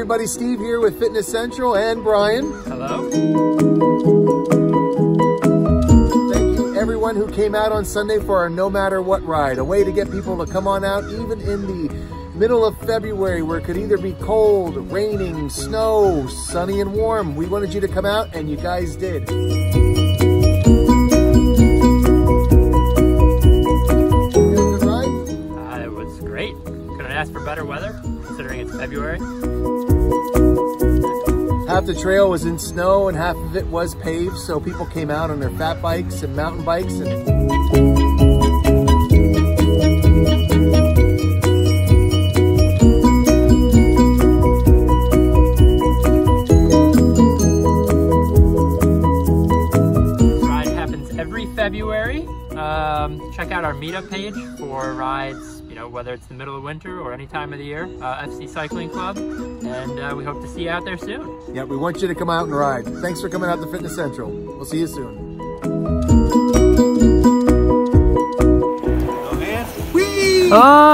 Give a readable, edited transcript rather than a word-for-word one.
everybody, Steve here with Fitness Central and Brian. Hello. Thank you everyone who came out on Sunday for our No Matter What ride, a way to get people to come on out even in the middle of February where it could either be cold, raining, snow, sunny and warm. We wanted you to come out and you guys did. It was great. Couldn't ask for better weather considering it's February. Half the trail was in snow and half of it was paved, so people came out on their fat bikes and mountain bikes. Ride happens every February. Check out our meetup page for rides, you know, whether it's the middle of winter or any time of the year, FC Cycling Club, and we hope to see you out there soon. Yeah, we want you to come out and ride. Thanks for coming out to Fitness Central. We'll see you soon. Oh,